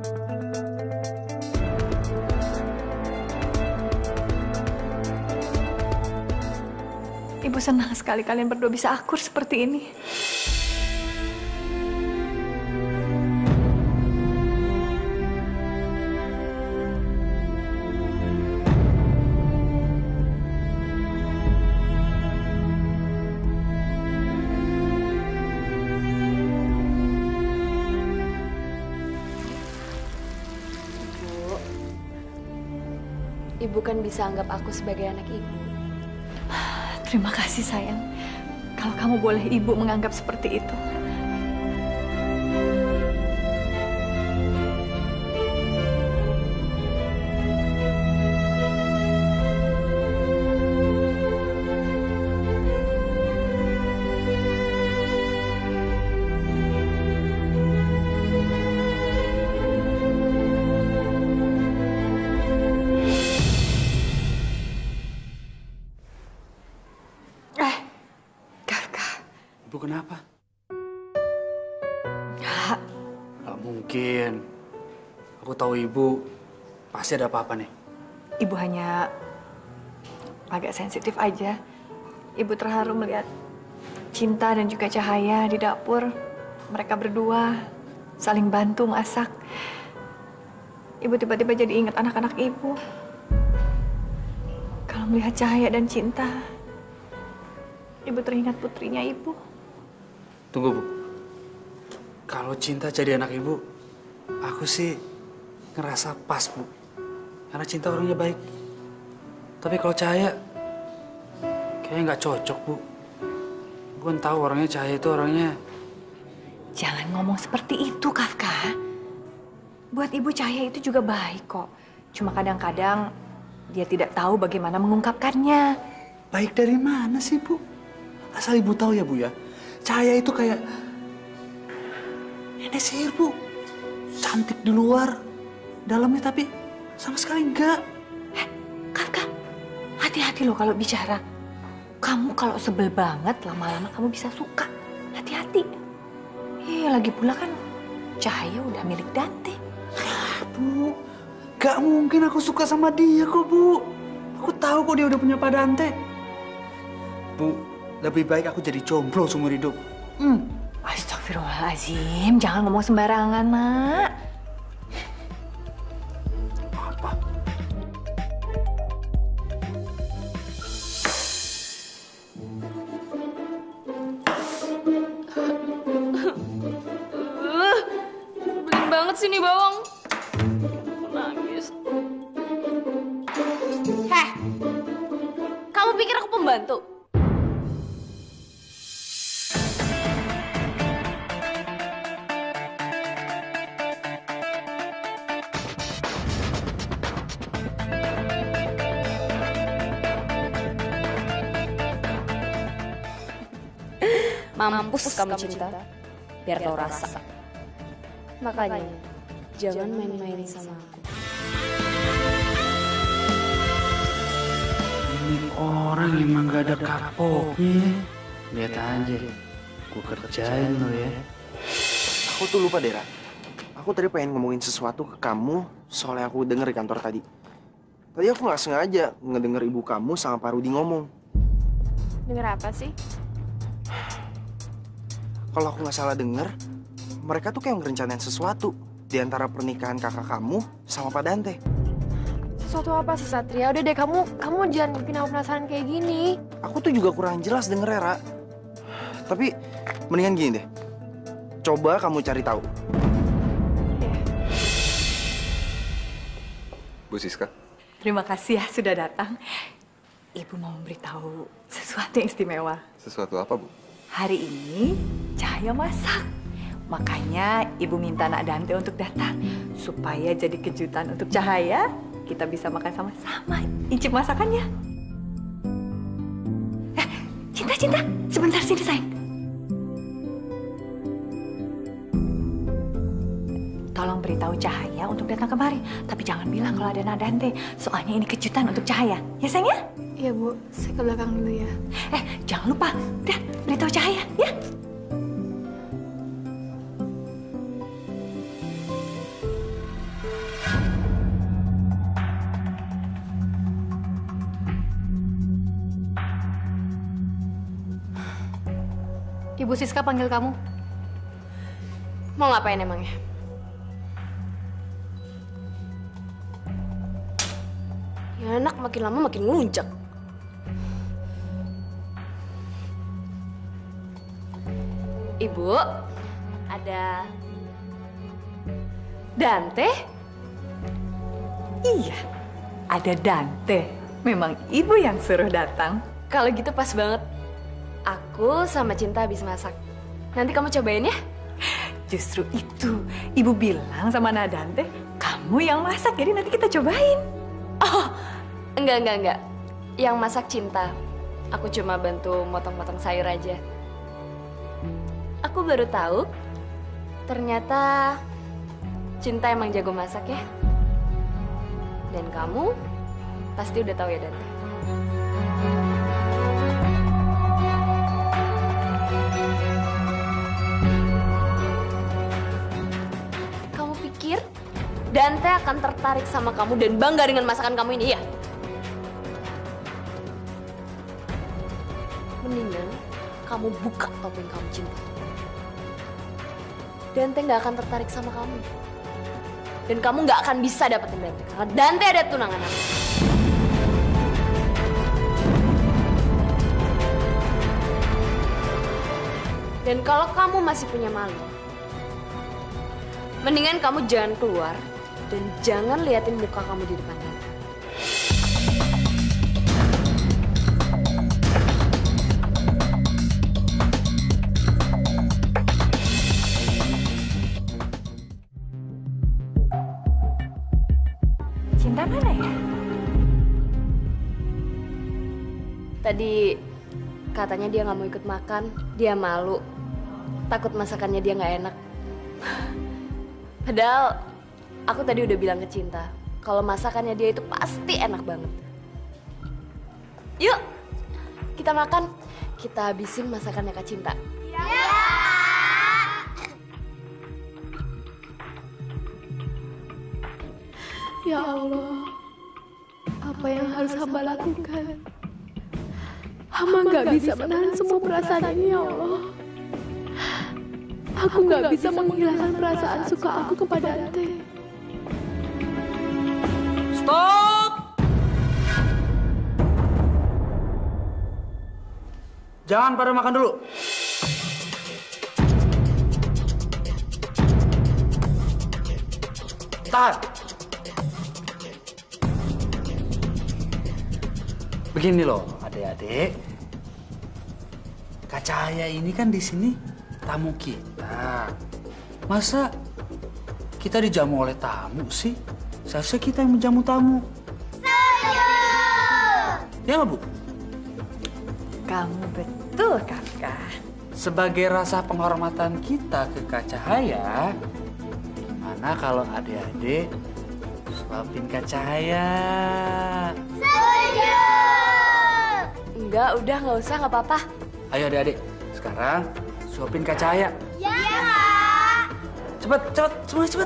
Ibu senang sekali kalian berdua bisa akur seperti ini. Ibu kan bisa anggap aku sebagai anak ibu. Terima kasih sayang. Kalau kamu boleh ibu menganggap seperti itu. Ibu kenapa? Enggak. Gak mungkin. Aku tahu ibu pasti ada apa-apa nih. Ibu hanya agak sensitif aja. Ibu terharu melihat Cinta dan juga Cahaya di dapur. Mereka berdua saling bantu masak. Ibu tiba-tiba jadi ingat anak-anak ibu. Kalau melihat Cahaya dan Cinta, ibu teringat putrinya ibu. Tunggu, Bu. Kalau Cinta jadi anak ibu, aku sih ngerasa pas, Bu. Karena Cinta orangnya baik. Tapi kalau Cahaya, kayaknya nggak cocok, Bu. Bu kan tahu orangnya Cahaya itu orangnya... Jangan ngomong seperti itu, Kafka. Buat ibu Cahaya itu juga baik kok. Cuma kadang-kadang dia tidak tahu bagaimana mengungkapkannya. Baik dari mana sih, Bu? Asal ibu tahu ya, Bu ya. Cahaya itu kayak nenek sihir, Bu. Cantik di luar, dalamnya tapi sama sekali enggak. Kafka, hati-hati loh kalau bicara. Kamu kalau sebel banget, lama-lama kamu bisa suka. Hati-hati. Lagi pula kan Cahaya udah milik Dante. Bu, gak mungkin aku suka sama dia kok, Bu. Aku tahu kok dia udah punya Pak Dante. Bu, lebih baik aku jadi jomblo seumur hidup. Astagfirullahaladzim, jangan ngomong sembarangan, Nak. Apa? Belin banget sih nih bawang. Nangis. Heh, kamu pikir aku pembantu? Mampus kamu Cinta, biar tahu rasa. Makanya, jangan main-main sama aku. Ini orang emang gak ada kapoknya. Lihat aja, gue kerjain lo ya. Aku tuh lupa, Dera. Aku tadi pengen ngomongin sesuatu ke kamu soal yang aku denger di kantor tadi. Tadi aku nggak sengaja ngedenger ibu kamu sama Pak Rudi ngomong. Denger apa sih? Kalau aku nggak salah denger, mereka tuh kayak ngerencanain sesuatu di antara pernikahan kakak kamu sama Pak Dante. Sesuatu apa sih Satria? Udah deh, kamu jangan bikin aku penasaran kayak gini. Aku tuh juga kurang jelas denger, Ra. Tapi mendingan gini deh. Coba kamu cari tahu. Bu Siska. Terima kasih ya sudah datang. Ibu mau memberitahu sesuatu yang istimewa. Sesuatu apa, Bu? Hari ini Cahaya masak. Makanya ibu minta Nak Dante untuk datang. Supaya jadi kejutan untuk Cahaya, kita bisa makan sama-sama. Incip masakannya. Cinta, sebentar sini sayang. Tolong beritahu Cahaya untuk datang kemari. Tapi jangan bilang kalau ada Nak Dante. Soalnya ini kejutan untuk Cahaya. Ya sayang ya? Iya Bu, saya ke belakang dulu ya. Jangan lupa. Udah, beritahu Cahaya ya. Ibu Siska panggil kamu. Mau ngapain emangnya? Ya anak makin lama makin ngelunjak. Ibu, ada Dante? Iya, ada Dante. Memang ibu yang suruh datang. Kalau gitu pas banget. Aku sama Cinta habis masak. Nanti kamu cobain ya? Justru itu, ibu bilang sama Dante, kamu yang masak, jadi nanti kita cobain. Oh, enggak. Yang masak Cinta. Aku cuma bantu motong-motong sayur aja. Aku baru tahu, ternyata Cinta emang jago masak ya. Dan kamu pasti udah tahu ya, Dante. Kamu pikir Dante akan tertarik sama kamu dan bangga dengan masakan kamu ini ya? Mendingan kamu buka topeng kamu, Cinta. Dante nggak akan tertarik sama kamu. Dan kamu nggak akan bisa dapetin Dante. Karena Dante ada tunangan aku. Dan kalau kamu masih punya malu, mendingan kamu jangan keluar dan jangan liatin muka kamu di depan Dante. Cinta mana ya? Tadi katanya dia nggak mau ikut makan, dia malu, takut masakannya dia nggak enak. Padahal aku tadi udah bilang ke Cinta, kalau masakannya dia itu pasti enak banget. Yuk, kita makan, kita habisin masakannya Kak Cinta. Ya Allah, apa yang harus hamba lakukan? Hamba nggak bisa menahan semua perasaan ini, ya Allah. Aku nggak bisa menghilangkan perasaan suka aku kepada Dante. Stop! Jangan pada makan dulu. Tahan. Begini loh, adik-adik. Kak Cahaya ini kan di sini tamu kita. Masa kita dijamu oleh tamu sih? Seharusnya kita yang menjamu tamu. Ya nggak, Bu? Kamu betul, Kakak. Sebagai rasa penghormatan kita ke Kak Cahaya, gimana kalau adik-adik suapin Kak Cahaya? Enggak, udah nggak usah, nggak apa-apa. Ayo adik-adik, sekarang suapin Kak Cahaya. Ya, Kak. Cepet, semua cepet.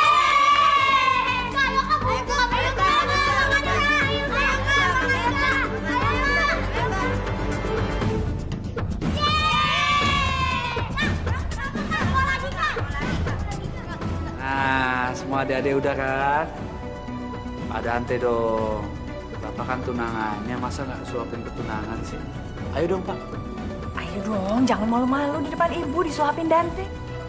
Nah, semua adik-adik udah kan? Ada Ante dong. Bapak kan tunangannya, masa nggak suapin ke tunangan sih? Ayo dong, Pak. Ayo dong, jangan malu-malu di depan ibu disuapin Dante.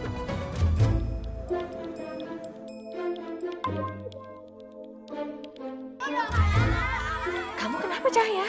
Kamu kenapa, Cahaya?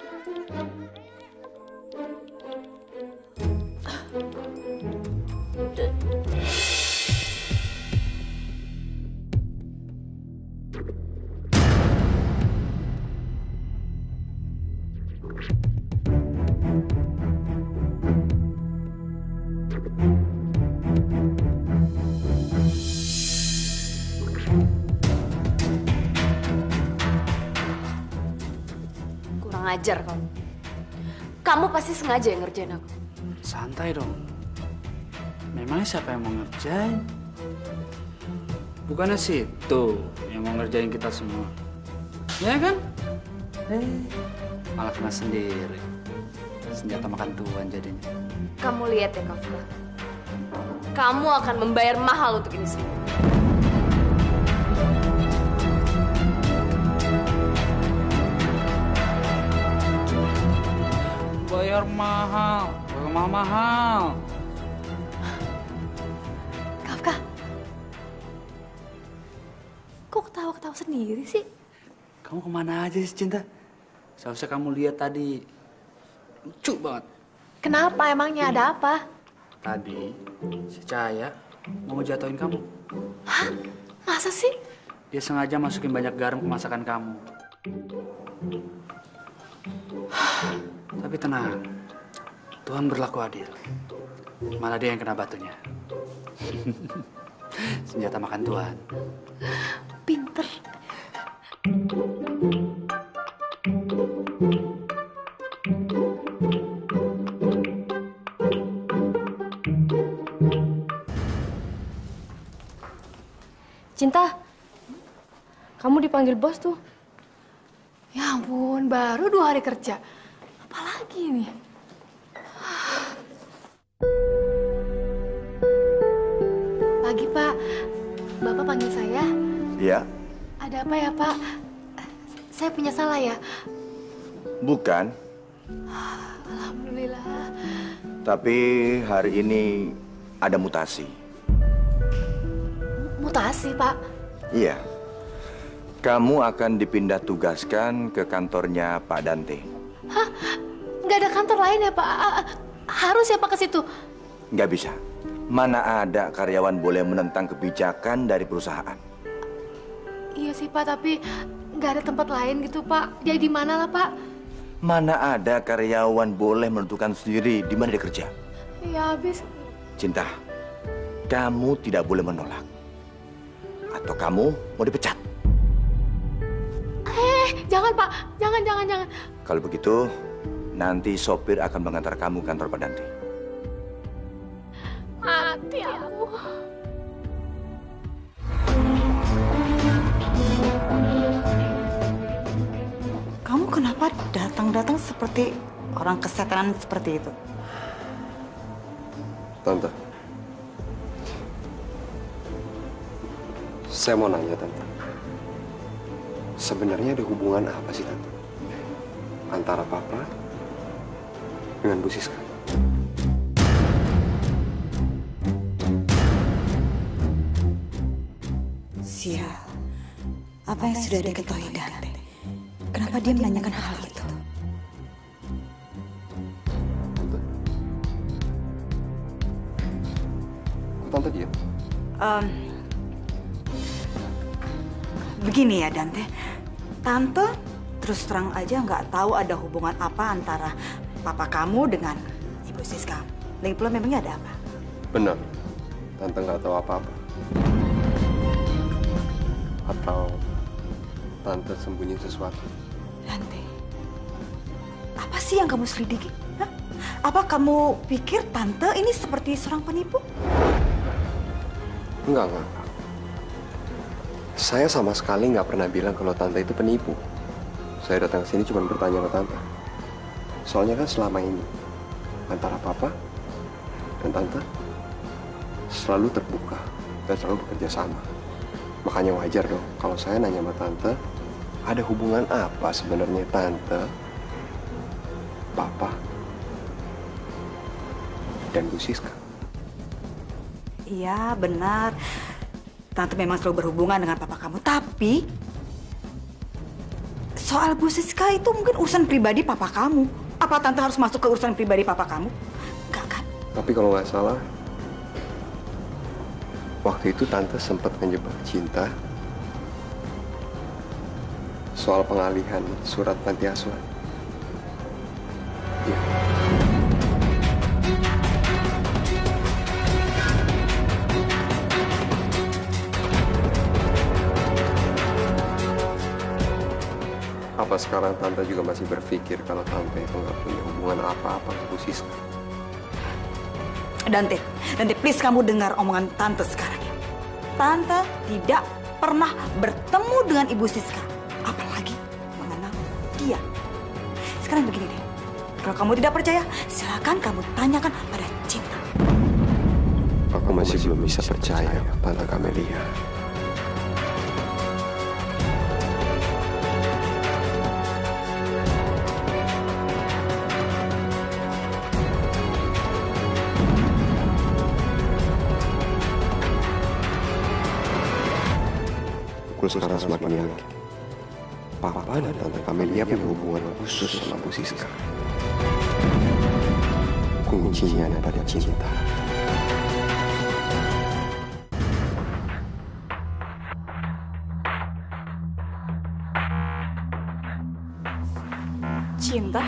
Kurang ajar kamu. Kamu pasti sengaja yang ngerjain aku. Santai dong. Memangnya siapa yang mau ngerjain? Bukannya situ yang mau ngerjain kita semua. Ya kan? Malah kena sendiri. senjata makan tuan jadinya. Kamu lihat ya, Kafka. Kamu akan membayar mahal untuk ini semua. Bayar mahal, mahal. Kafka, kok ketawa-ketawa sendiri sih? Kamu kemana aja sih, Cinta? Seharusnya kamu lihat tadi. Lucu banget. Kenapa emangnya, ada apa? Tadi, si Cahaya mau jatuhin kamu. Hah? Masa sih? Dia sengaja masukin banyak garam ke masakan kamu. Tapi tenang, Tuhan berlaku adil. Malah dia yang kena batunya. Senjata makan Tuhan. Pinter. Cinta, kamu dipanggil bos tuh. Ya ampun, baru 2 hari kerja. Apalagi nih? Pagi, Pak. Bapak panggil saya. Iya, Ada apa ya, Pak? Saya punya salah ya? bukan. Alhamdulillah. Tapi hari ini ada mutasi. Mutasi, Pak. Iya. Kamu akan dipindah tugaskan ke kantornya Pak Dante. Hah? Nggak ada kantor lain ya, Pak? Harus ya, Pak, ke situ? Nggak bisa. Mana ada karyawan boleh menentang kebijakan dari perusahaan. Iya sih, Pak, tapi nggak ada tempat lain gitu, Pak. Dia di mana lah, Pak? Mana ada karyawan boleh menentukan sendiri di mana dia kerja. Ya, habis. Cinta, kamu tidak boleh menolak. Atau kamu mau dipecat. Jangan, Pak. Jangan. Kalau begitu, nanti sopir akan mengantar kamu ke kantor Pak Dante. Mati aku. Kamu kenapa datang-datang seperti orang kesetanan seperti itu? Tante, saya mau nanya, Tante. Sebenarnya ada hubungan apa sih, Tante? Antara Papa dengan Bu Siska? Sial, apa yang sudah diketahui Dante? Kenapa dia menanyakan hal itu? Tante? Kok Tante diam? Begini ya Dante, Tante terus terang aja nggak tahu ada hubungan apa antara papa kamu dengan Ibu Siska. Lagi pula memangnya ada apa? Benar, Tante nggak tahu apa-apa. Atau Tante sembunyi sesuatu? Dante, apa sih yang kamu selidiki? Hah? Apa kamu pikir Tante ini seperti seorang penipu? Enggak. Saya sama sekali nggak pernah bilang kalau Tante itu penipu. Saya datang ke sini cuma bertanya ke Tante. Soalnya kan selama ini antara Papa dan Tante selalu terbuka dan selalu bekerja sama. Makanya wajar dong kalau saya nanya sama Tante, ada hubungan apa sebenarnya Tante, Papa, dan Bu Siska? Iya, benar. Tante memang selalu berhubungan dengan papa kamu. Tapi, soal Bu Siska itu mungkin urusan pribadi papa kamu. Apa Tante harus masuk ke urusan pribadi papa kamu? Enggak kan? Tapi kalau nggak salah, waktu itu Tante sempat menjebak Cinta soal pengalihan surat panti asuhan. Iya. Apa sekarang Tante juga masih berpikir kalau Tante itu nggak punya hubungan apa-apa ke Bu Siska? Dante, please kamu dengar omongan Tante sekarang ya. Tante tidak pernah bertemu dengan Ibu Siska. Apalagi mengenal dia. Sekarang begini deh. Kalau kamu tidak percaya, silakan kamu tanyakan pada Cinta. Aku masih belum bisa percaya, Tante Kamelia. Aku sekarang semakin yakin Papa dan Tante Kamelia punya hubungan khusus sama Bu Siska. Kuncinya ada pada cinta. Cinta?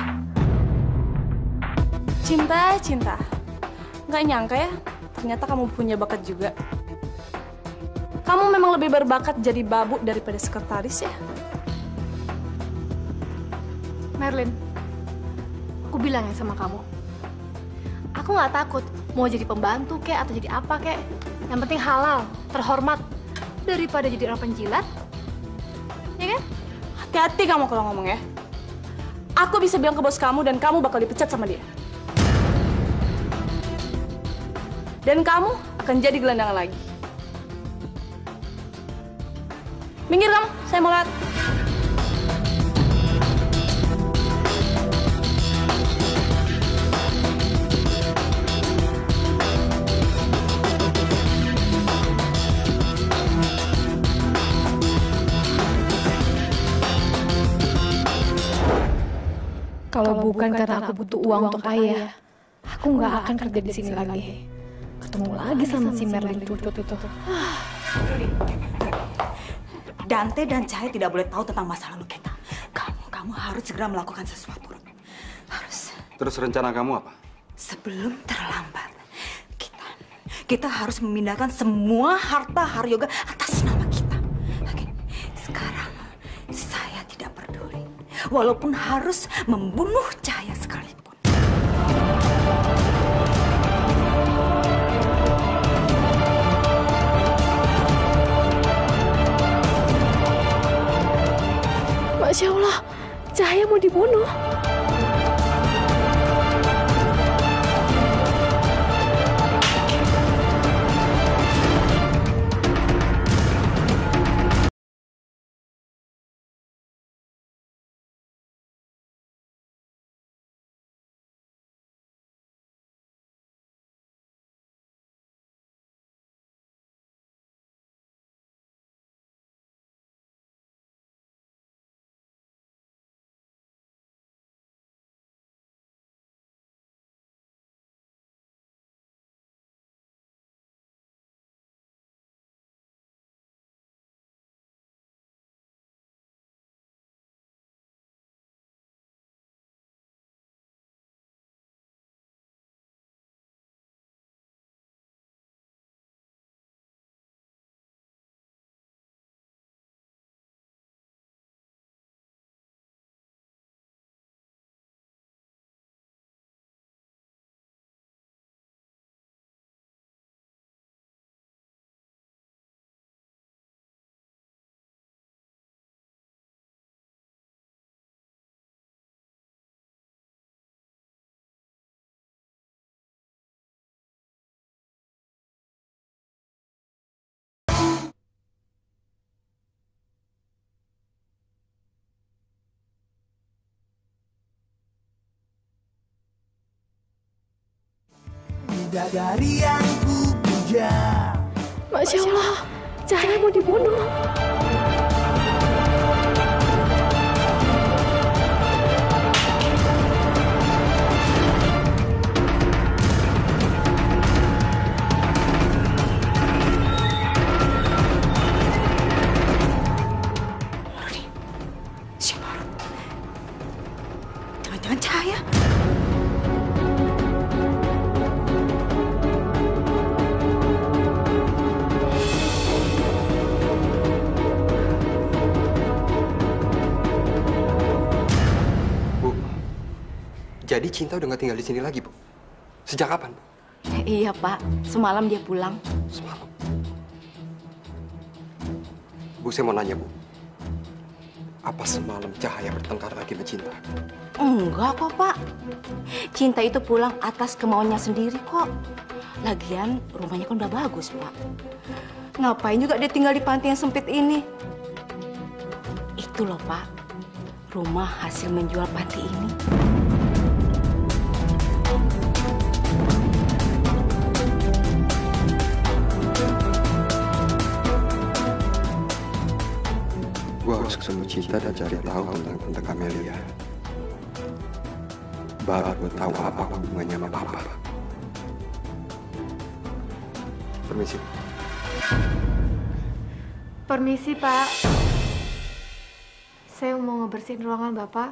Cinta. Nggak nyangka ya, ternyata kamu punya bakat juga. Kamu memang lebih berbakat jadi babu daripada sekretaris ya? Merlin, aku bilang ya sama kamu. Aku nggak takut mau jadi pembantu kek atau jadi apa kek. Yang penting halal, terhormat. Daripada jadi orang penjilat. Ya kan? Hati-hati kamu kalau ngomong ya. Aku bisa bilang ke bos kamu dan kamu bakal dipecat sama dia. Dan kamu akan jadi gelandangan lagi. Minggir kamu, saya mau lihat. Kalau bukan karena aku butuh uang untuk ayah, aku nggak akan kerja di sini lagi. Ketemu lagi sama si Merlin cucut itu. Dante dan Cahaya tidak boleh tahu tentang masa lalu kita. Kamu harus segera melakukan sesuatu. Harus. Terus rencana kamu apa? Sebelum terlambat, kita harus memindahkan semua harta Haryoga atas nama kita. Oke, sekarang saya tidak peduli, walaupun harus membunuh Cahaya sekalipun. Masya Allah, Cahaya mau dibunuh. Bidadari yang ku puja. Masya Allah, Cahaya mau dibunuh. Siapa? Jangan-jangan Cahaya. Jadi Cinta udah nggak tinggal di sini lagi, Bu? Sejak kapan, Bu? Iya, Pak. Semalam dia pulang. Semalam. Bu, saya mau nanya, Bu. Apa semalam Cahaya bertengkar lagi sama Cinta? Enggak kok, Pak. Cinta itu pulang atas kemauannya sendiri kok. Lagian rumahnya kan udah bagus, Pak. Ngapain juga dia tinggal di panti yang sempit ini? Itu loh, Pak. Rumah hasil menjual panti ini. Gue harus ketemu Cinta dan cari tahu tentang Tante Camelia. Baru gue tahu apa hubungannya sama Papa. Permisi. Permisi, Pak. Saya mau ngebersihin ruangan Bapak.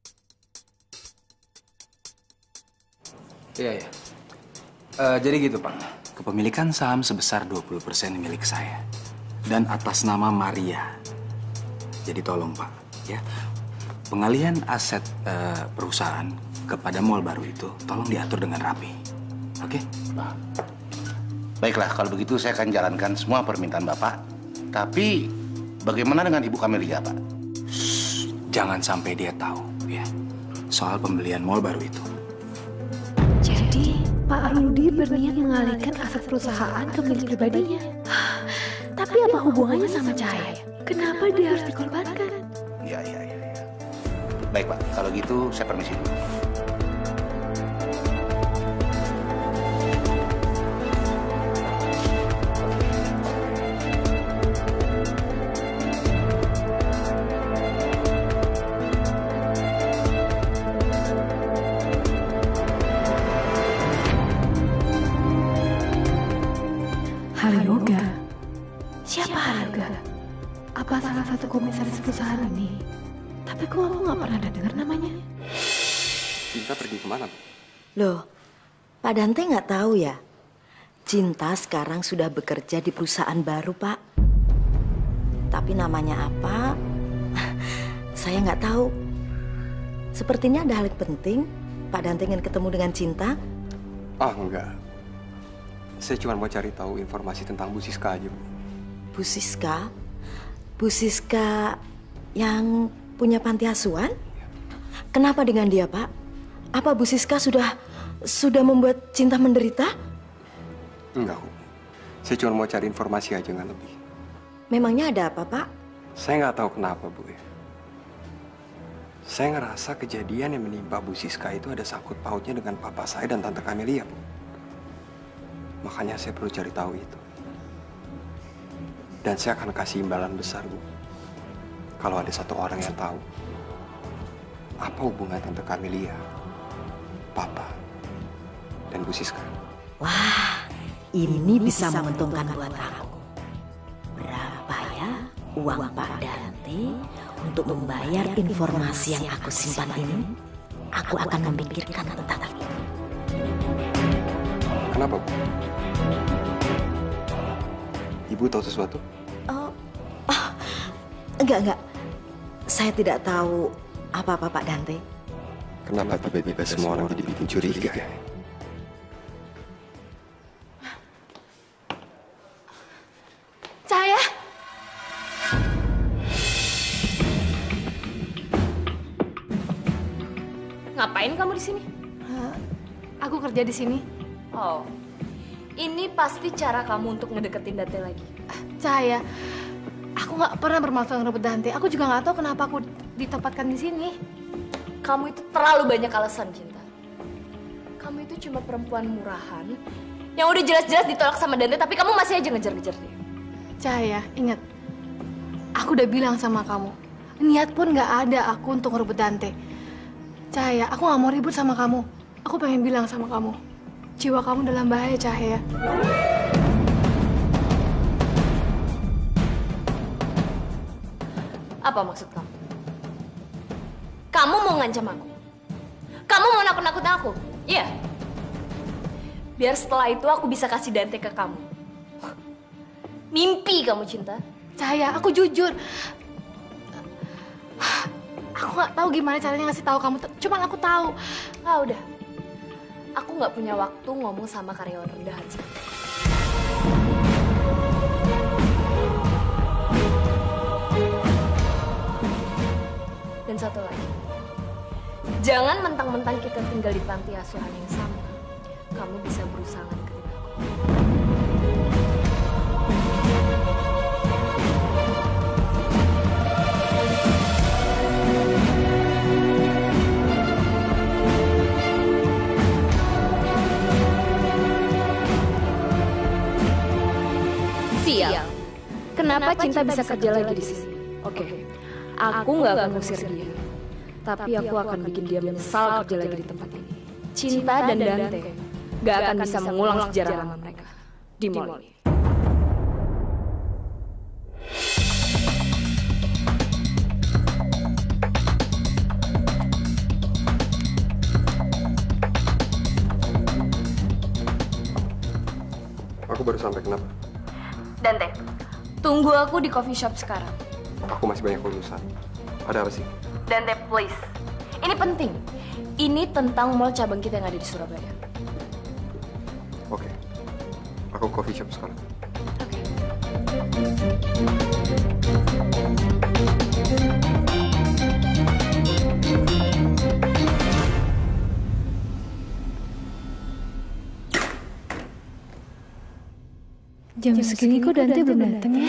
Iya, ya. Jadi gitu, Pak. Kepemilikan saham sebesar 20% milik saya. Dan atas nama Maria. Jadi tolong, Pak, ya. Pengalihan aset perusahaan kepada mall baru itu tolong diatur dengan rapi. Oke? Baiklah, kalau begitu saya akan jalankan semua permintaan Bapak. Tapi bagaimana dengan Ibu Camelia, Pak? Jangan sampai dia tahu, ya, soal pembelian mall baru itu. Jadi, Pak Rudi berniat mengalihkan aset perusahaan ke milik pribadinya. Tapi apa hubungannya sama Cahaya? Kenapa dia harus dikorbankan? Iya. Baik, Pak. Kalau gitu saya permisi dulu. Haryoga? Siapa Haryoga? Apa salah satu komisaris perusahaan ini? Tapi kok aku nggak pernah dengar namanya? Cinta pergi kemana, Bu? Loh, Pak Dante nggak tahu ya? Cinta sekarang sudah bekerja di perusahaan baru, Pak. Tapi namanya apa? Saya nggak tahu. Sepertinya ada hal penting. Pak Dante ingin ketemu dengan Cinta. Ah, enggak. Saya cuma mau cari tahu informasi tentang Bu Siska aja, Bu. Bu Siska? Bu Siska yang punya panti asuhan? Kenapa dengan dia, Pak? Apa Bu Siska sudah membuat Cinta menderita? Enggak, Bu. Saya cuma mau cari informasi aja, nggak lebih. Memangnya ada apa, Pak? Saya nggak tahu kenapa, Bu. Saya ngerasa kejadian yang menimpa Bu Siska itu ada sangkut pautnya dengan papa saya dan Tante Camelia, Bu. Makanya saya perlu cari tahu itu. Dan saya akan kasih imbalan besar, Bu. Kalau ada satu orang yang tahu apa hubungan Tante Camelia, Papa, dan Bu Siska. Wah, ini bisa menguntungkan buat aku. Berapa ya uang Pak Dante untuk membayar informasi yang aku simpan ini? Aku akan memikirkan tentang itu. Kenapa, Bu? Ibu tahu sesuatu? Enggak. Saya tidak tahu apa-apa, Pak Dante. Kenapa tiba-tiba semua orang jadi bikin curiga? Cahaya! Ngapain kamu di sini? Aku kerja di sini. Oh, ini pasti cara kamu untuk ngedeketin Dante lagi. Cahaya, aku nggak pernah bermaksud ngerebut Dante. Aku juga nggak tahu kenapa aku ditempatkan di sini. Kamu itu terlalu banyak alasan, Cinta. Kamu itu cuma perempuan murahan yang udah jelas-jelas ditolak sama Dante, tapi kamu masih aja ngejar-ngejar dia. Cahaya, ingat. Aku udah bilang sama kamu. Niat pun nggak ada aku untuk ngerebut Dante. Cahaya, aku nggak mau ribut sama kamu. Aku pengen bilang sama kamu. Jiwa kamu dalam bahaya, Cahaya. Apa maksud kamu? Kamu mau ngancam aku? Kamu mau nakut-nakutin aku? Iya. Biar setelah itu aku bisa kasih Dante ke kamu. Mimpi kamu, Cinta. Cahaya, aku jujur. Aku nggak tahu gimana caranya ngasih tahu kamu. Cuman aku tahu. Ah, udah. Aku nggak punya waktu ngomong sama karyawan rendahan seperti itu. Dan satu lagi, jangan mentang-mentang kita tinggal di panti asuhan yang sama, kamu bisa berusaha ngedeketin aku. Sial. Kenapa Cinta bisa kerja lagi di sini? Oke, aku nggak akan ngusir dia, tapi aku akan bikin dia menyesal kerja lagi di tempat ini. Cinta dan Dante nggak akan bisa mengulang sejarah lama mereka di mall ini. Aku baru sampai, kenapa? Dante, tunggu aku di coffee shop sekarang. Aku masih banyak urusan. Ada apa sih? Dante, please. Ini penting. Ini tentang mall cabang kita yang ada di Surabaya. Oke. Aku coffee shop sekarang. Jam segini kok Dante belum datang ya?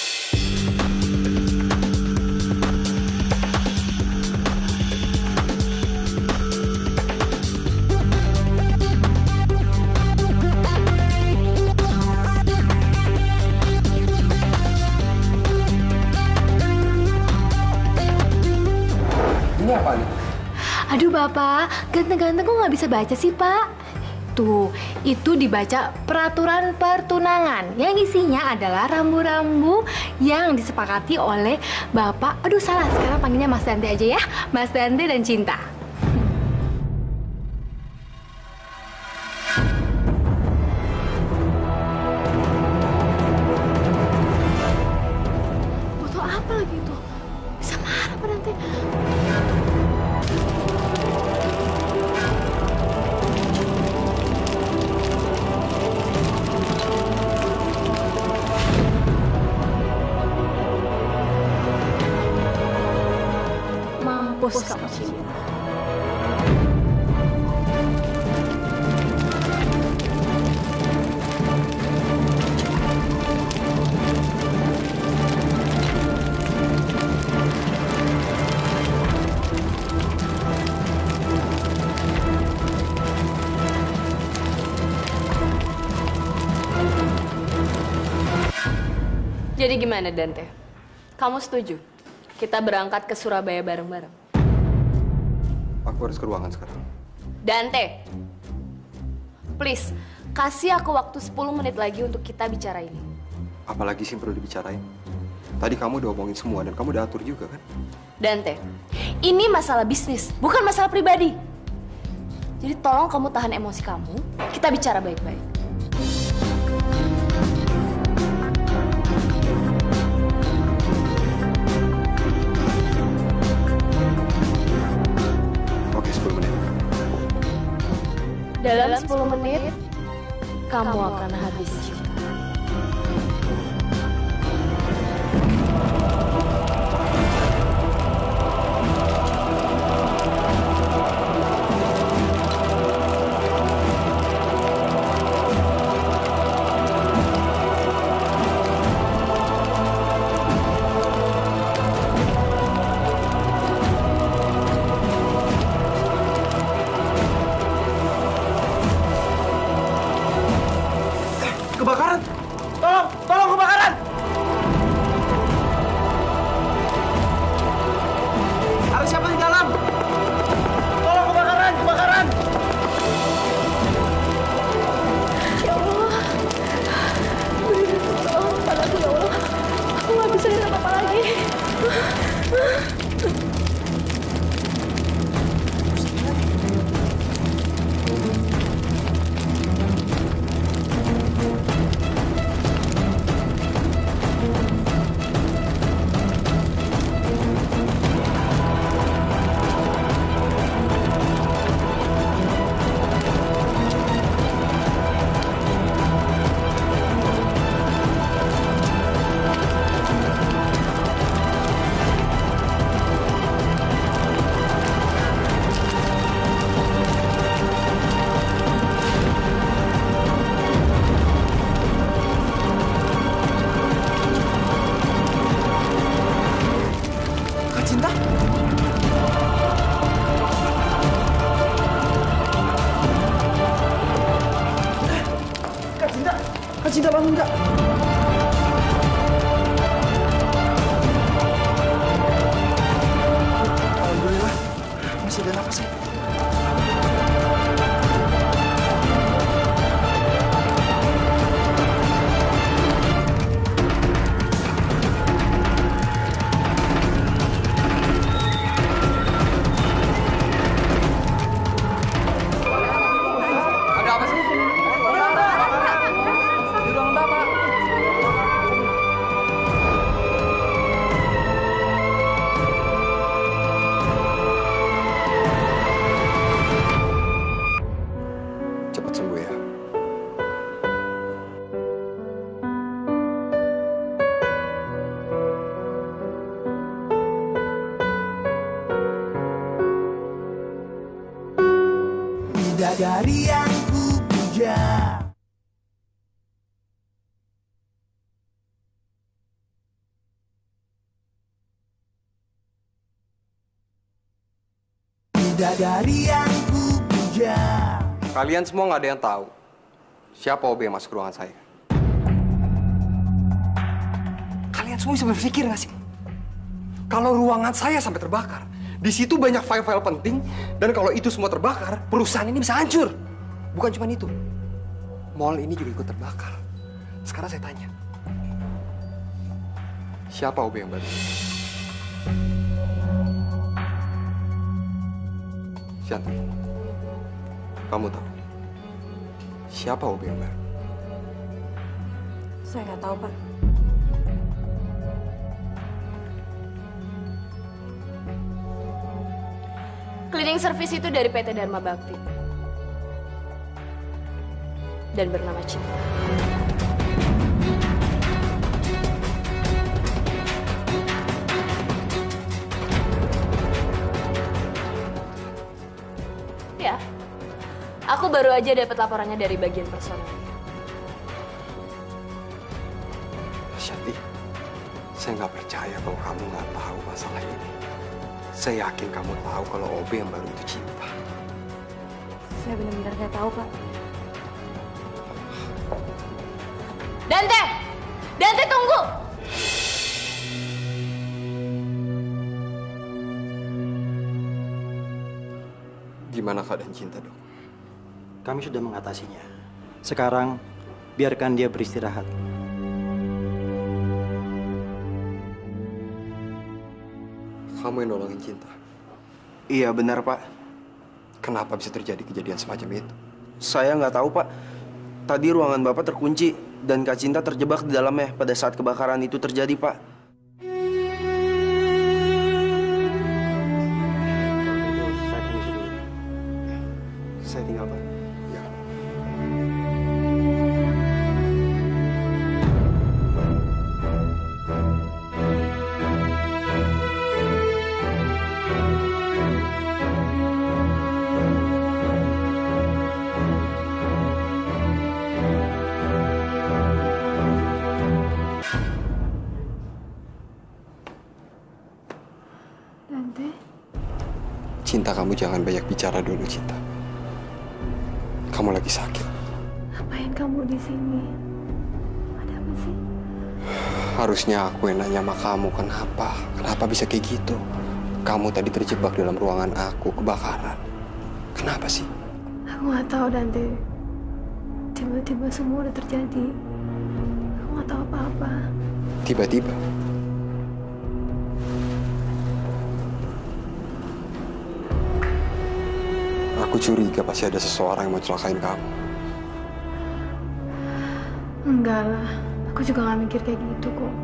Ini apa nih? Aduh Bapak, ganteng-ganteng kok nggak bisa baca sih Pak? Tuh, itu dibaca peraturan pertunangan yang isinya adalah rambu-rambu yang disepakati oleh Bapak. Aduh salah, sekarang panggilnya Mas Dante aja ya. Mas Dante dan Cinta. Foto apa lagi itu? Bisa marah Pak Dante. Mampus kamu, Cinta. Jadi gimana, Dante? Kamu setuju? Kita berangkat ke Surabaya bareng-bareng. Aku harus ke ruangan sekarang. Dante, please, kasih aku waktu 10 menit lagi untuk kita bicara ini. Apalagi sih yang perlu dibicarain? Tadi kamu udah omongin semua dan kamu udah atur juga kan? Dante, ini masalah bisnis, bukan masalah pribadi. Jadi tolong kamu tahan emosi kamu, kita bicara baik-baik. Dalam 10 menit, kamu akan habis cinta. Kebakaran! Tolong! Tolong kebakaran! Ada siapa di dalam? Tolong kebakaran! Kebakaran! Ya Allah, beri tolong padaku ya Allah. Aku nggak bisa lihat apa-apa lagi. Cinta! Kak Cinta bangun, Kak! Alhamdulillah, masih ada nafasnya. Cepat sembuh ya. Bidadari yang ku puja. Bidadari yang ku puja. Kalian semua nggak ada yang tahu siapa OB yang masuk ruangan saya. Kalian semua bisa berpikir nggak sih? Kalau ruangan saya sampai terbakar, di situ banyak file-file penting, dan kalau itu semua terbakar, perusahaan ini bisa hancur. Bukan cuma itu, mall ini juga ikut terbakar. Sekarang saya tanya, siapa OB yang baru? Shanti, kamu tahu siapa OB yang baru? Saya nggak tahu, Pak. Cleaning service itu dari PT Dharma Bakti. Dan bernama Cinta. Ya, aku baru aja dapat laporannya dari bagian personal. Shanti, saya nggak percaya kalau kamu nggak tahu masalah ini. Saya yakin kamu tahu kalau OB yang baru itu Cinta. Saya benar-benar nggak tahu, Pak. Dante! Dante, tunggu! Gimana keadaan Cinta, Dok? Kami sudah mengatasinya. Sekarang, biarkan dia beristirahat. Kamu yang nolongin Cinta. Iya, benar, Pak. Kenapa bisa terjadi kejadian semacam itu? Saya nggak tahu, Pak. Tadi ruangan Bapak terkunci dan Kak Cinta terjebak di dalamnya pada saat kebakaran itu terjadi, Pak. Saya tinggal, Pak. Ya. Dante, Cinta, kamu jangan banyak bicara dulu, Cinta. Kamu lagi sakit. ngapain kamu di sini? Ada apa sih? Harusnya aku yang nanya sama kamu, kenapa? Kenapa bisa kayak gitu? Kamu tadi terjebak dalam ruangan aku, kebakaran. Kenapa sih? Aku nggak tahu, Dante. Tiba-tiba semua udah terjadi. Aku nggak tahu apa-apa. Tiba-tiba? Aku curiga pasti ada seseorang yang mau celakain kamu. Enggak lah, aku juga nggak mikir kayak gitu kok.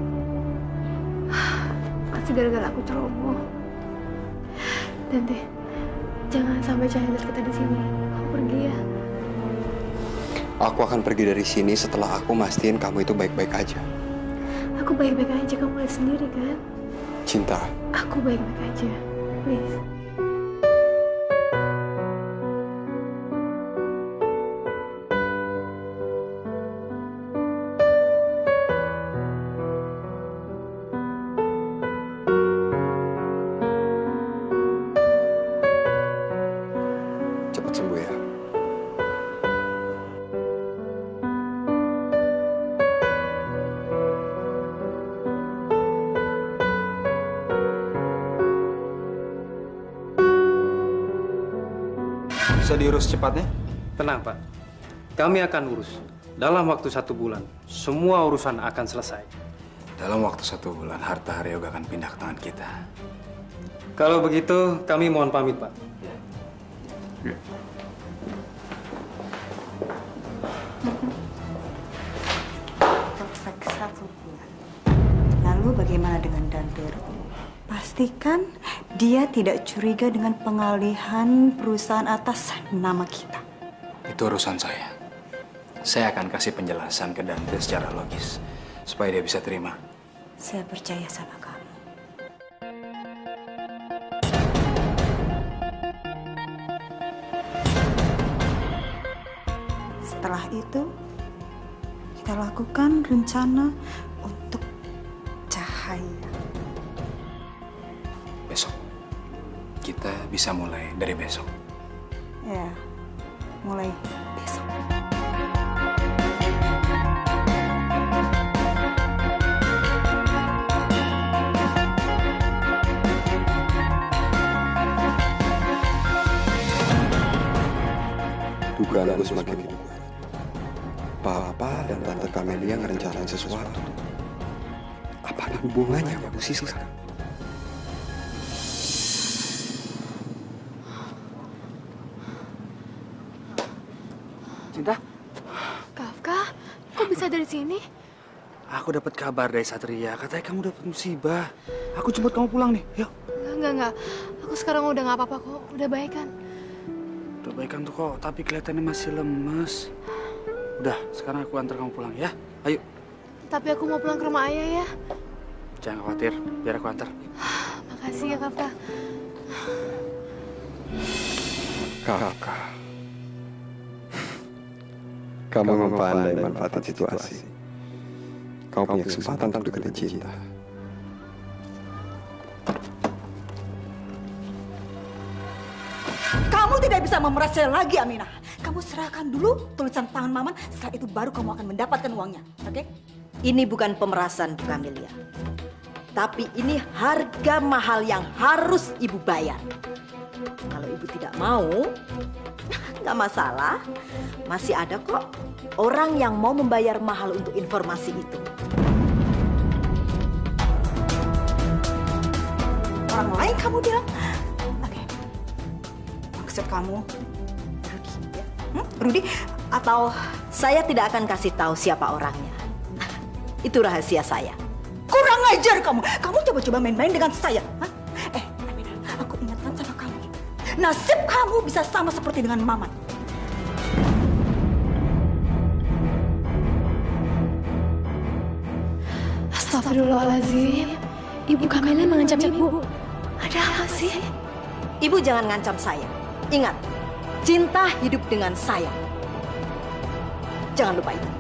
Pasti gara-gara aku ceroboh. Dante, jangan sampai Cahaya lihat kita di sini. Aku pergi ya. Aku akan pergi dari sini setelah aku mastiin kamu itu baik-baik aja. Aku baik-baik aja, kamu lihat sendiri kan? Cinta, Aku baik-baik aja, please. cepat sembuh ya. Bisa diurus cepatnya? Tenang, Pak. Kami akan urus. Dalam waktu 1 bulan, semua urusan akan selesai. Dalam waktu 1 bulan, harta Haryoga akan pindah ke tangan kita. Kalau begitu, kami mohon pamit, Pak. Ya. Perfect 1 bulan. Lalu bagaimana dengan Dantero? Pastikan dia tidak curiga dengan pengalihan perusahaan atas nama kita. Itu urusan saya. Saya akan kasih penjelasan ke Dante secara logis, supaya dia bisa terima. Saya percaya sama kamu. Setelah itu, kita lakukan rencana untuk Cahaya. Besok. Kita bisa mulai dari besok. Ya, mulai besok. Dugaan aku semakin kuat. Papa dan Tante Camelia ngerencanain sesuatu. Apa ada hubungannya sama Bu Siska? Cinta? Kafka, kok bisa dari sini? Aku dapat kabar dari Satria, katanya kamu dapat musibah. Aku jemput kamu pulang nih, yuk. Enggak. Aku sekarang udah nggak apa-apa kok. Udah baik kan? Udah baikan tuh kok, tapi kelihatannya masih lemes. Udah, sekarang aku antar kamu pulang ya. Ayo. Tapi aku mau pulang ke rumah ayah ya. Jangan khawatir, biar aku antar. Makasih ya Kafka. Kafka. Kamu memang pandai manfaatin situasi. Kau punya kesempatan untuk deketin Cinta. Kamu tidak bisa memeras saya lagi, Aminah. Kamu serahkan dulu tulisan tangan Maman, setelah itu baru kamu akan mendapatkan uangnya, oke? Ini bukan pemerasan, Bu Camelia. Tapi ini harga mahal yang harus Ibu bayar. Kalau Ibu tidak mau, nggak masalah. Masih ada kok orang yang mau membayar mahal untuk informasi itu. Orang lain kamu bilang? Oke. Maksud kamu Rudy, ya? Rudy atau saya tidak akan kasih tahu siapa orangnya. Itu rahasia saya. Kurang ajar kamu. Kamu coba-coba main-main dengan saya. Hah? Aminah, aku ingatkan sama kamu. Nasib kamu bisa sama seperti dengan Maman. Astagfirullahaladzim. Ibu Camelia mengancam Ibu. Ada apa sih? Ibu jangan ngancam saya. Ingat, Cinta hidup dengan saya. Jangan lupa itu.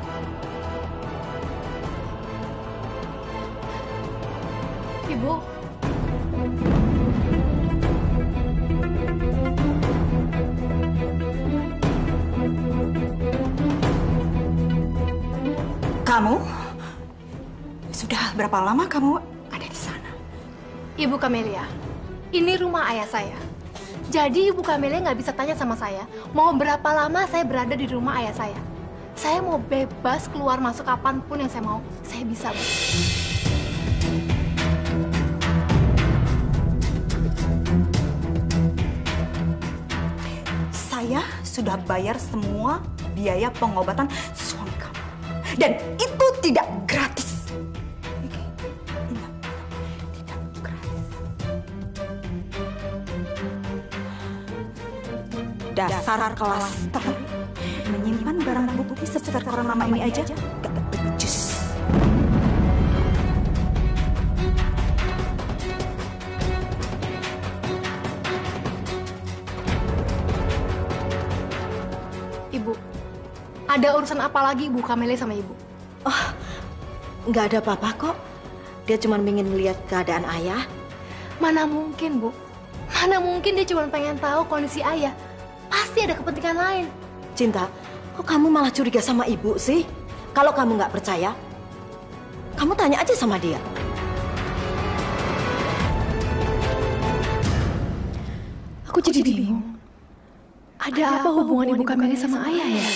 Ibu. Kamu? Sudah berapa lama kamu ada di sana? Ibu Camelia, ini rumah ayah saya. Jadi Ibu Camelia nggak bisa tanya sama saya, mau berapa lama saya berada di rumah ayah saya. Saya mau bebas keluar masuk kapanpun yang saya mau. Saya bisa, Bu. Saya sudah bayar semua biaya pengobatan suami kamu. Dan itu tidak gratis. Oke, ingat, tidak gratis. Dasar kelas terlalu menyimpan barang bukti seperti nama ini aja gak becus. Ibu, ada urusan apa lagi Ibu Camelia sama Ibu? Oh, nggak ada apa-apa kok. Dia cuma ingin melihat keadaan ayah. Mana mungkin, Bu? Mana mungkin dia cuma pengen tahu kondisi ayah. Pasti ada kepentingan lain. Cinta, kok kamu malah curiga sama Ibu sih? Kalau kamu nggak percaya, kamu tanya aja sama dia. Aku jadi bingung. Ada apa hubungan Ibu Kameli sama Ayah ya?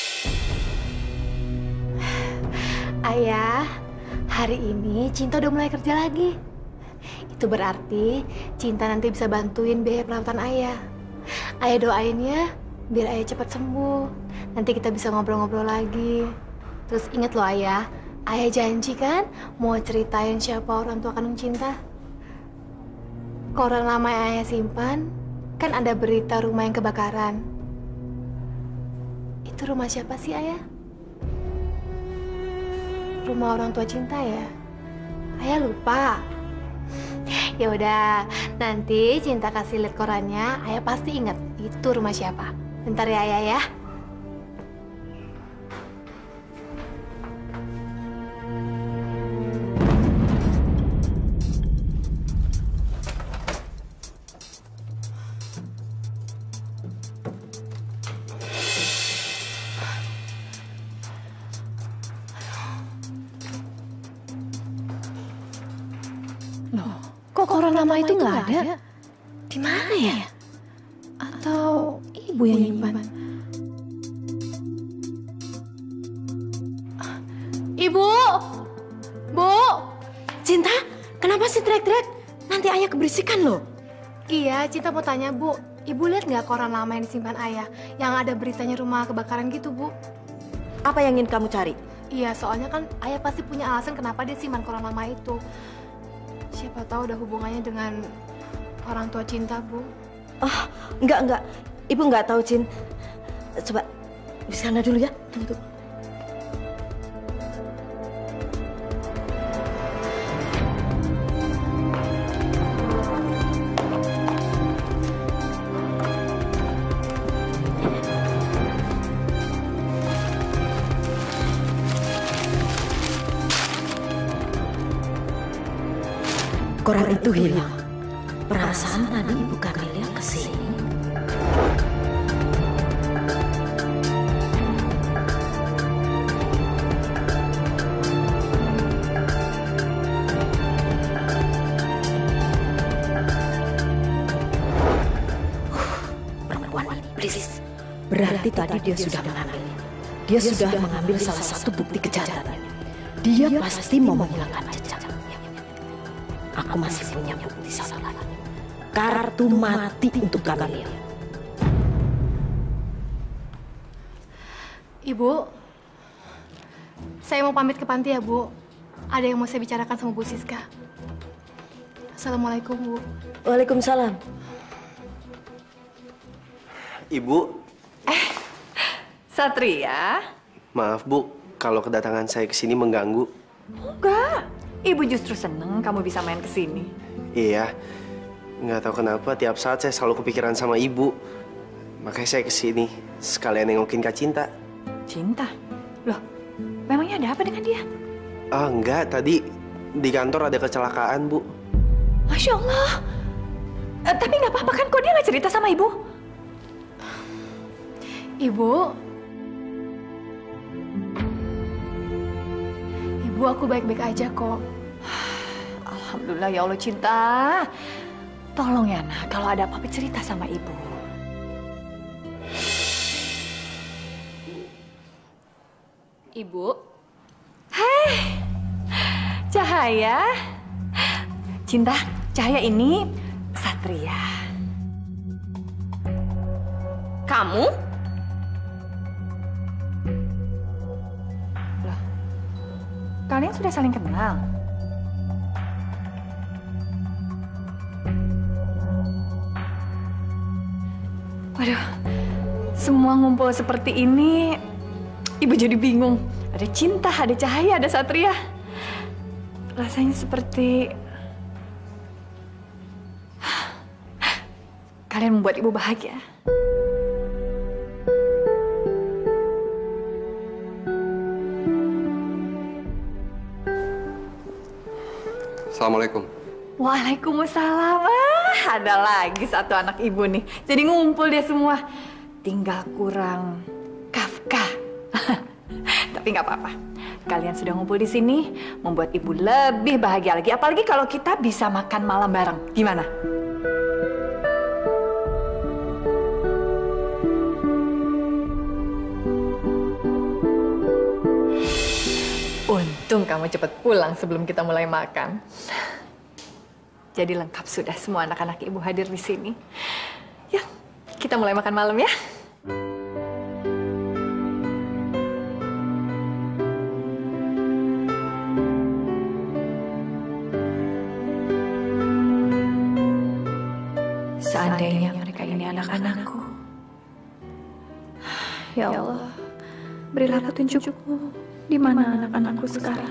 Ayah, hari ini Cinta udah mulai kerja lagi. Itu berarti Cinta nanti bisa bantuin biaya perawatan Ayah. Ayah doain ya, biar Ayah cepat sembuh. Nanti kita bisa ngobrol-ngobrol lagi. Terus ingat loh Ayah janji kan mau ceritain siapa orang tua kandung Cinta. Koran lama yang Ayah simpan, kan ada berita rumah yang kebakaran. Itu rumah siapa sih Ayah? Rumah orang tua Cinta ya? Ayah lupa. Ya udah, nanti Cinta kasih lihat korannya, Ayah pasti ingat itu rumah siapa. Bentar ya Ayah ya. Kok koran lama itu nggak ada? Di mana ya? Atau Ibu yang nyimpan? Ibu! Bu! Cinta, kenapa sih teriak-teriak? Nanti Ayah keberisikan loh. Iya, Cinta mau tanya Bu. Ibu lihat nggak koran lama yang disimpan Ayah? Yang ada beritanya rumah kebakaran gitu, Bu. Apa yang ingin kamu cari? Iya, soalnya kan Ayah pasti punya alasan kenapa dia simpan koran lama itu. Siapa tahu ada hubungannya dengan orang tua Cinta, Bu. Oh, enggak. Ibu nggak tahu, Cin. Coba di sana dulu ya. Tunggu. Koran itu hilang. Perasaan tadi Ibu Kameli kesini. Perempuan iblis. Berarti tadi dia sudah mengambil. Dia sudah mengambil salah satu bukti kejahatannya. Dia pasti mau menghilangkan jejak. Aku masih punya bukti satu lagi. Kartu mati untuk Kameli. Ibu, saya mau pamit ke panti ya, Bu. Ada yang mau saya bicarakan sama Bu Siska. Assalamualaikum, Bu. Waalaikumsalam. Ibu. Satria. Maaf, Bu. Kalau kedatangan saya ke sini mengganggu. Enggak. Ibu justru seneng kamu bisa main ke sini. Iya. Nggak tahu kenapa tiap saat saya selalu kepikiran sama Ibu. Makanya saya ke sini sekalian nengokin Kak Cinta. Cinta? Loh, memangnya ada apa dengan dia? Ah, enggak. Tadi di kantor ada kecelakaan, Bu. Masya Allah. Tapi nggak apa-apa kan? Kok dia nggak cerita sama Ibu? Ibu, aku baik-baik aja kok. Alhamdulillah ya Allah, Cinta. Tolong ya nak, kalau ada apa-apa cerita sama Ibu. Ibu. Hai, Cahaya. Cinta, Cahaya ini Satria. Kamu? Loh, kalian sudah saling kenal? Waduh, semua ngumpul seperti ini, Ibu jadi bingung. Ada Cinta, ada Cahaya, ada Satria. Rasanya seperti kalian membuat Ibu bahagia. Assalamualaikum. Waalaikumsalam. Ada lagi satu anak Ibu nih. Jadi ngumpul dia semua. Tinggal kurang Kafka. Tapi nggak apa-apa. Kalian sudah ngumpul di sini, membuat Ibu lebih bahagia lagi. Apalagi kalau kita bisa makan malam bareng. Gimana? Untung kamu cepat pulang sebelum kita mulai makan. Jadi lengkap sudah semua anak-anak ibu hadir di sini. Ya, kita mulai makan malam ya. Seandainya mereka ini anak-anakku. Ya Allah, berilah petunjukmu di mana anak-anakku sekarang.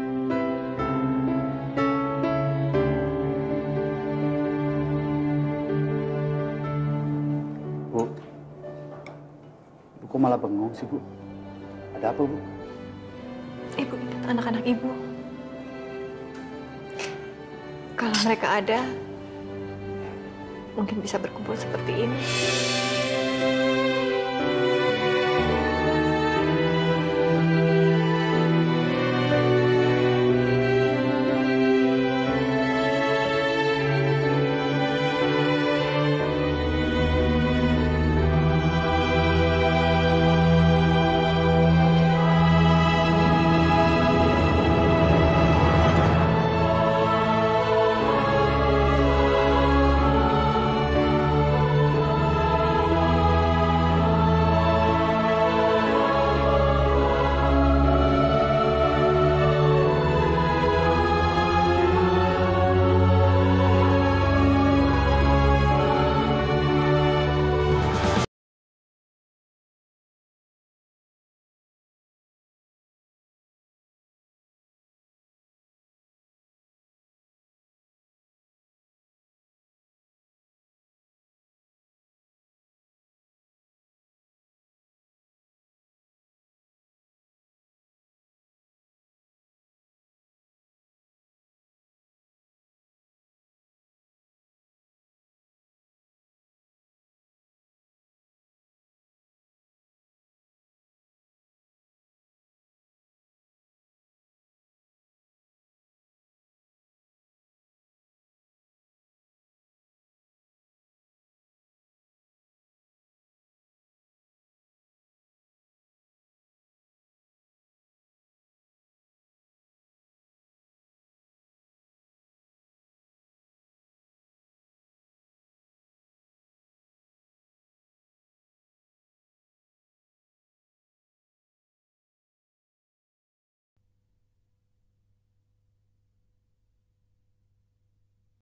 Bu, kok malah bengong sih, Bu? Ada apa, Bu? Ibu ingat anak-anak ibu. Kalau mereka ada, mungkin bisa berkumpul seperti ini.